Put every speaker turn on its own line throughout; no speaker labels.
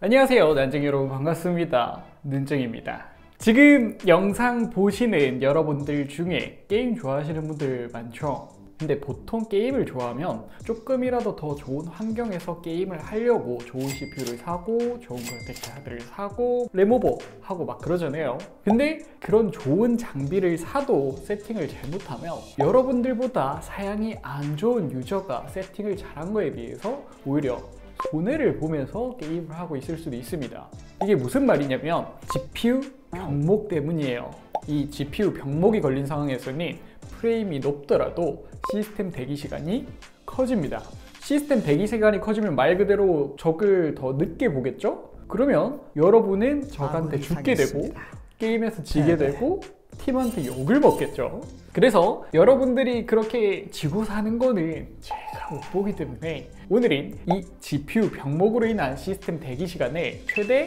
안녕하세요, 난쟁이 여러분, 반갑습니다. 는쟁입니다. 지금 영상 보시는 여러분들 중에 게임 좋아하시는 분들 많죠? 근데 보통 게임을 좋아하면 조금이라도 더 좋은 환경에서 게임을 하려고 좋은 CPU를 사고 좋은 그래픽 카드를 사고 램오버 하고 막 그러잖아요. 근데 그런 좋은 장비를 사도 세팅을 잘못하면 여러분들보다 사양이 안 좋은 유저가 세팅을 잘한 거에 비해서 오히려 손해를 보면서 게임을 하고 있을 수도 있습니다. 이게 무슨 말이냐면 GPU 병목 때문이에요. 이 GPU 병목이 걸린 상황에서는 프레임이 높더라도 시스템 대기 시간이 커집니다. 시스템 대기 시간이 커지면 말 그대로 적을 더 늦게 보겠죠? 그러면 여러분은 적한테 죽게 되고 게임에서 지게 되고 팀한테 욕을 먹겠죠. 그래서 여러분들이 그렇게 지고 사는 거는 제가 못 보기 때문에 오늘은 이 GPU 병목으로 인한 시스템 대기 시간을 최대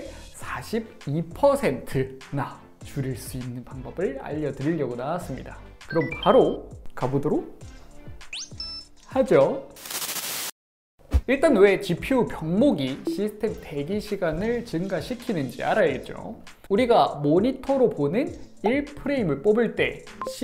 42%나 줄일 수 있는 방법을 알려드리려고 나왔습니다. 그럼 바로 가보도록 하죠. 일단 왜 GPU 병목이 시스템 대기 시간을 증가시키는지 알아야겠죠. 우리가 모니터로 보는 1프레임을 뽑을 때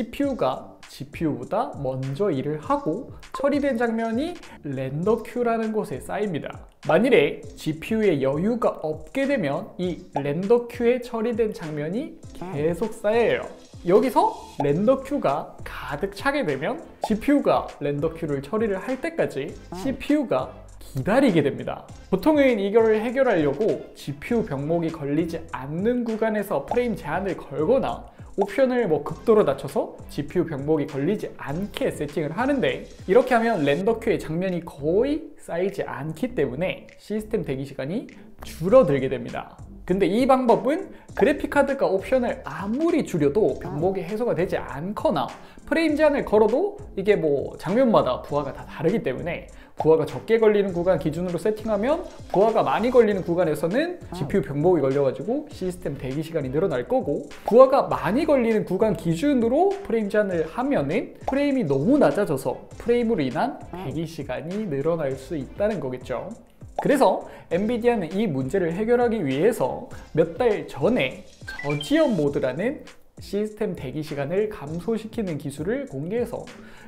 CPU가 GPU보다 먼저 일을 하고 처리된 장면이 렌더 큐라는 곳에 쌓입니다. 만일에 GPU에 여유가 없게 되면 이 렌더 큐에 처리된 장면이 계속 쌓여요. 여기서 렌더 큐가 가득 차게 되면 GPU가 렌더 큐를 처리를 할 때까지 CPU가 기다리게 됩니다. 보통은 이걸 해결하려고 GPU 병목이 걸리지 않는 구간에서 프레임 제한을 걸거나 옵션을 극도로 낮춰서 GPU 병목이 걸리지 않게 세팅을 하는데, 이렇게 하면 렌더 큐의 장면이 거의 쌓이지 않기 때문에 시스템 대기 시간이 줄어들게 됩니다. 근데 이 방법은 그래픽카드가 옵션을 아무리 줄여도 병목이 해소가 되지 않거나 프레임 제한을 걸어도 이게 장면마다 부하가 다 다르기 때문에 부하가 적게 걸리는 구간 기준으로 세팅하면 부하가 많이 걸리는 구간에서는 GPU 병목이 걸려가지고 시스템 대기 시간이 늘어날 거고, 부하가 많이 걸리는 구간 기준으로 프레임 제한을 하면은 프레임이 너무 낮아져서 프레임으로 인한 대기 시간이 늘어날 수 있다는 거겠죠. 그래서 엔비디아는 이 문제를 해결하기 위해서 몇 달 전에 저지연 모드라는 시스템 대기 시간을 감소시키는 기술을 공개해서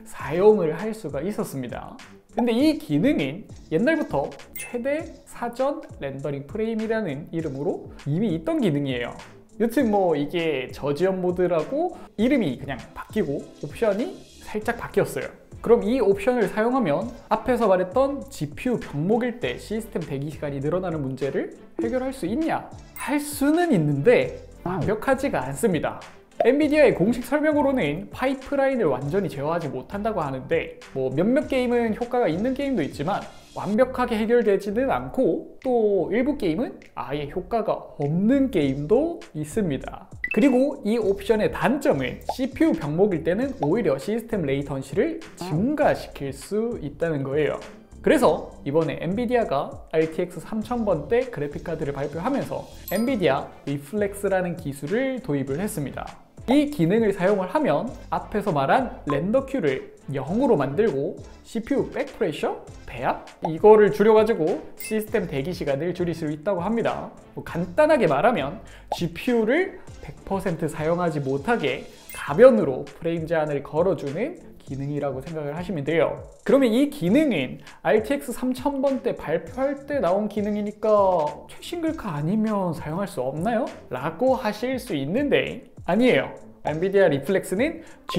사용을 할 수가 있었습니다. 근데 이 기능은 옛날부터 최대 사전 렌더링 프레임이라는 이름으로 이미 있던 기능이에요. 여튼 이게 저지연 모드라고 이름이 그냥 바뀌고 옵션이 살짝 바뀌었어요. 그럼 이 옵션을 사용하면 앞에서 말했던 GPU 병목일 때 시스템 대기 시간이 늘어나는 문제를 해결할 수 있냐? 할 수는 있는데 완벽하지가 않습니다. 엔비디아의 공식 설명으로는 파이프라인을 완전히 제어하지 못한다고 하는데, 몇몇 게임은 효과가 있는 게임도 있지만 완벽하게 해결되지는 않고, 또 일부 게임은 아예 효과가 없는 게임도 있습니다. 그리고 이 옵션의 단점은 CPU 병목일 때는 오히려 시스템 레이턴시를 증가시킬 수 있다는 거예요. 그래서 이번에 엔비디아가 RTX 3000번대 그래픽카드를 발표하면서 엔비디아 리플렉스라는 기술을 도입을 했습니다. 이 기능을 사용을 하면 앞에서 말한 렌더 큐를 0으로 만들고 CPU 백프레셔, 배압? 이거를 줄여가지고 시스템 대기 시간을 줄일 수 있다고 합니다. 간단하게 말하면 GPU를 100% 사용하지 못하게 가변으로 프레임 제한을 걸어주는 기능이라고 생각을 하시면 돼요. 그러면 이 기능은 RTX 3000번대 발표할 때 나온 기능이니까 최신 글카 아니면 사용할 수 없나요? 라고 하실 수 있는데 아니에요. 엔비디아 리플렉스는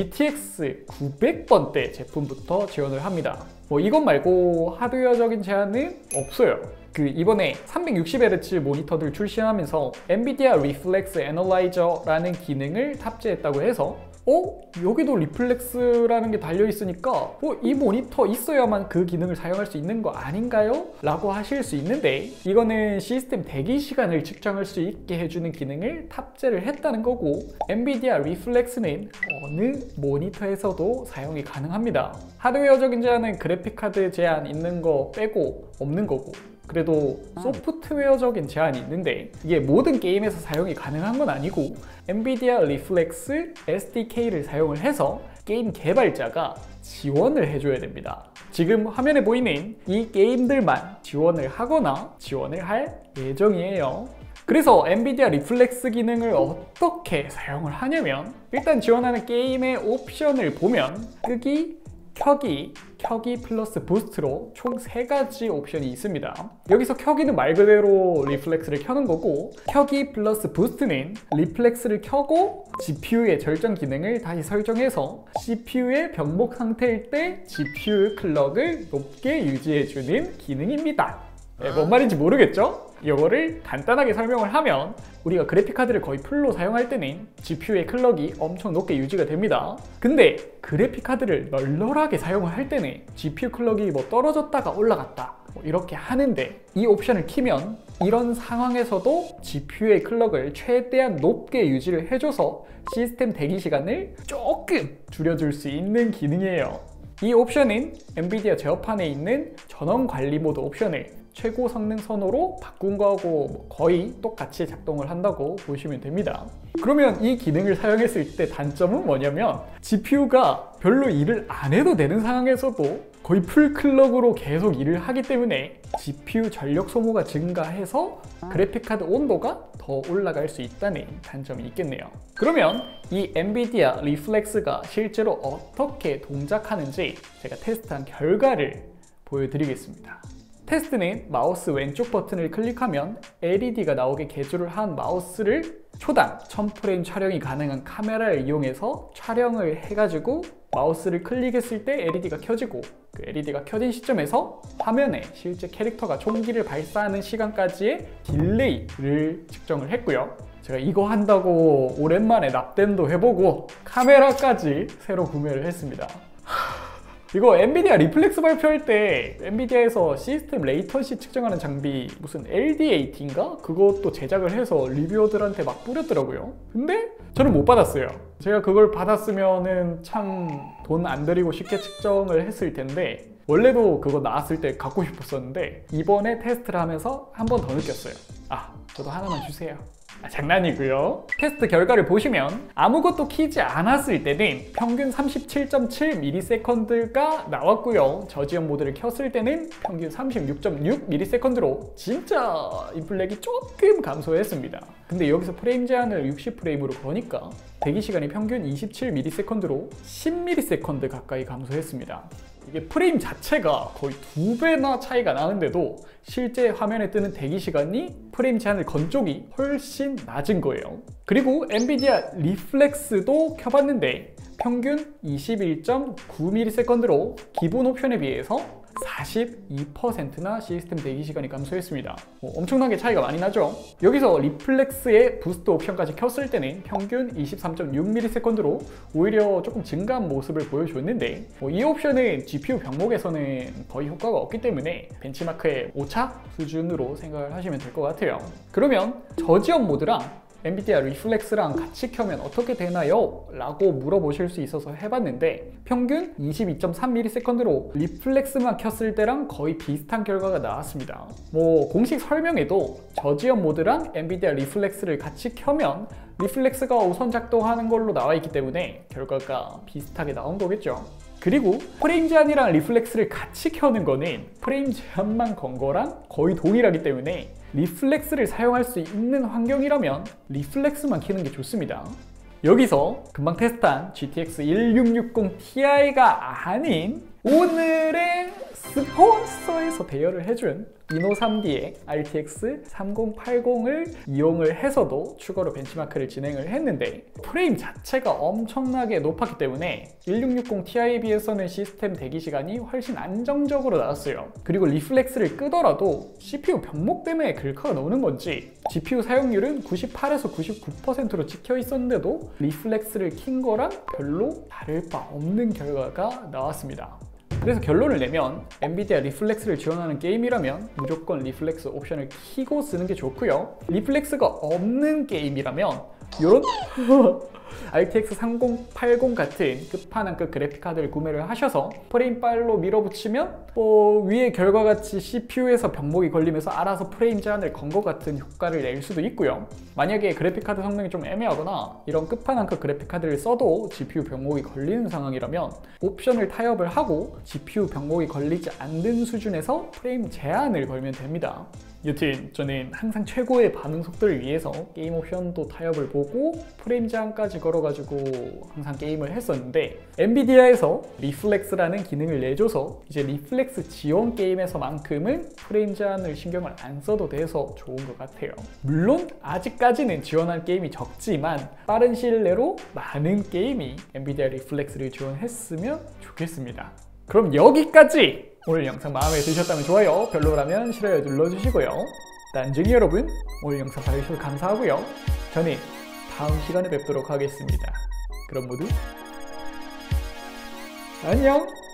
GTX 900번대 제품부터 지원을 합니다. 이것 말고 하드웨어적인 제한은 없어요. 이번에 360Hz 모니터들 출시하면서 엔비디아 리플렉스 애널라이저라는 기능을 탑재했다고 해서 여기도 리플렉스라는 게 달려있으니까 이 모니터 있어야만 그 기능을 사용할 수 있는 거 아닌가요? 라고 하실 수 있는데, 이거는 시스템 대기 시간을 측정할 수 있게 해주는 기능을 탑재를 했다는 거고, 엔비디아 리플렉스는 어느 모니터에서도 사용이 가능합니다. 하드웨어적인 제한은 그래픽카드 제한 있는 거 빼고 없는 거고, 그래도 소프트웨어적인 제한이 있는데 이게 모든 게임에서 사용이 가능한 건 아니고, 엔비디아 리플렉스 SDK를 사용을 해서 게임 개발자가 지원을 해줘야 됩니다. 지금 화면에 보이는 이 게임들만 지원을 하거나 지원을 할 예정이에요. 그래서 엔비디아 리플렉스 기능을 어떻게 사용을 하냐면, 일단 지원하는 게임의 옵션을 보면 끄기, 켜기, 켜기 플러스 부스트로 총 3가지 옵션이 있습니다. 여기서 켜기는 말 그대로 리플렉스를 켜는 거고, 켜기 플러스 부스트는 리플렉스를 켜고 GPU의 절전 기능을 다시 설정해서 CPU의 병목 상태일 때 GPU 클럭을 높게 유지해주는 기능입니다. 뭔 말인지 모르겠죠? 이거를 간단하게 설명을 하면, 우리가 그래픽카드를 거의 풀로 사용할 때는 GPU의 클럭이 엄청 높게 유지가 됩니다. 근데 그래픽카드를 널널하게 사용을 할 때는 GPU 클럭이 뭐 떨어졌다가 올라갔다 이렇게 하는데, 이 옵션을 키면 이런 상황에서도 GPU의 클럭을 최대한 높게 유지를 해줘서 시스템 대기 시간을 조금 줄여줄 수 있는 기능이에요. 이 옵션은 엔비디아 제어판에 있는 전원 관리 모드 옵션을 최고 성능 선호로 바꾼 거하고 거의 똑같이 작동을 한다고 보시면 됩니다. 그러면 이 기능을 사용했을 때 단점은 뭐냐면, GPU가 별로 일을 안 해도 되는 상황에서도 거의 풀 클럭으로 계속 일을 하기 때문에 GPU 전력 소모가 증가해서 그래픽카드 온도가 더 올라갈 수 있다는 단점이 있겠네요. 그러면 이 엔비디아 리플렉스가 실제로 어떻게 동작하는지 제가 테스트한 결과를 보여드리겠습니다. 테스트는 마우스 왼쪽 버튼을 클릭하면 LED가 나오게 개조를 한 마우스를 초당 1000프레임 촬영이 가능한 카메라를 이용해서 촬영을 해가지고 마우스를 클릭했을 때 LED가 켜지고, 그 LED가 켜진 시점에서 화면에 실제 캐릭터가 총기를 발사하는 시간까지의 딜레이를 측정을 했고요. 제가 이거 한다고 오랜만에 납땜도 해보고 카메라까지 새로 구매를 했습니다. 이거 엔비디아 리플렉스 발표할 때 엔비디아에서 시스템 레이턴시 측정하는 장비 무슨 LDAT인가? 그것도 제작을 해서 리뷰어들한테 막 뿌렸더라고요. 근데 저는 못 받았어요. 제가 그걸 받았으면은 참 돈 안 들이고 쉽게 측정을 했을 텐데, 원래도 그거 나왔을 때 갖고 싶었었는데 이번에 테스트를 하면서 한 번 더 느꼈어요. 저도 하나만 주세요. 장난이고요. 테스트 결과를 보시면 아무것도 키지 않았을 때는 평균 37.7ms가 나왔고요. 저지연 모드를 켰을 때는 평균 36.6ms로 진짜 인플렉이 조금 감소했습니다. 근데 여기서 프레임 제한을 60프레임으로 거니까 대기 시간이 평균 27ms로 10ms 가까이 감소했습니다. 이게 프레임 자체가 거의 2배나 차이가 나는데도 실제 화면에 뜨는 대기 시간이 프레임 제한을 건 쪽이 훨씬 낮은 거예요. 그리고 엔비디아 리플렉스도 켜봤는데 평균 21.9ms로 기본 옵션에 비해서 42%나 시스템 대기 시간이 감소했습니다. 엄청나게 차이가 많이 나죠? 여기서 리플렉스의 부스트 옵션까지 켰을 때는 평균 23.6ms로 오히려 조금 증가한 모습을 보여줬는데, 이 옵션은 GPU 병목에서는 거의 효과가 없기 때문에 벤치마크의 5차 수준으로 생각을 하시면 될 것 같아요. 그러면 저지연 모드랑 엔비디아 리플렉스랑 같이 켜면 어떻게 되나요? 라고 물어보실 수 있어서 해봤는데, 평균 22.3ms로 리플렉스만 켰을 때랑 거의 비슷한 결과가 나왔습니다. 공식 설명에도 저지연 모드랑 엔비디아 리플렉스를 같이 켜면 리플렉스가 우선 작동하는 걸로 나와 있기 때문에 결과가 비슷하게 나온 거겠죠. 그리고 프레임 제한이랑 리플렉스를 같이 켜는 거는 프레임 제한만 건 거랑 거의 동일하기 때문에 리플렉스를 사용할 수 있는 환경이라면 리플렉스만 켜는 게 좋습니다. 여기서 금방 테스트한 GTX 1660 Ti가 아닌 오늘의 스폰서에서 대여를 해준 이노3D의 RTX 3080을 이용을 해서도 추가로 벤치마크를 진행을 했는데, 프레임 자체가 엄청나게 높았기 때문에 1660 Ti에 비해서는 시스템 대기 시간이 훨씬 안정적으로 나왔어요. 그리고 리플렉스를 끄더라도 CPU 병목 때문에 글카가 나오는 건지 GPU 사용률은 98에서 99%로 찍혀 있었는데도 리플렉스를 킨 거랑 별로 다를 바 없는 결과가 나왔습니다. 그래서 결론을 내면 엔비디아 리플렉스를 지원하는 게임이라면 무조건 리플렉스 옵션을 켜고 쓰는 게 좋고요. 리플렉스가 없는 게임이라면 이런 RTX 3080 같은 끝판왕급 그래픽카드를 구매를 하셔서 프레임 빨로 밀어붙이면 위의 결과같이 CPU에서 병목이 걸리면서 알아서 프레임 제한을 건 것 같은 효과를 낼 수도 있고요. 만약에 그래픽카드 성능이 좀 애매하거나 이런 끝판왕급 그래픽카드를 써도 GPU 병목이 걸리는 상황이라면 옵션을 타협을 하고 GPU 병목이 걸리지 않는 수준에서 프레임 제한을 걸면 됩니다. 여튼 저는 항상 최고의 반응 속도를 위해서 게임 옵션도 타협을 보고 프레임 제한까지 걸어가지고 항상 게임을 했었는데, 엔비디아에서 리플렉스라는 기능을 내줘서 이제 리플렉스 지원 게임에서만큼은 프레임 제한을 신경을 안 써도 돼서 좋은 것 같아요. 물론 아직까지는 지원한 게임이 적지만 빠른 시일 내로 많은 게임이 엔비디아 리플렉스를 지원했으면 좋겠습니다. 그럼 여기까지! 오늘 영상 마음에 드셨다면 좋아요, 별로라면 싫어요 눌러주시고요. 딴쟁이 여러분, 오늘 영상 봐주셔서 감사하고요. 저는 다음 시간에 뵙도록 하겠습니다. 그럼 모두 안녕!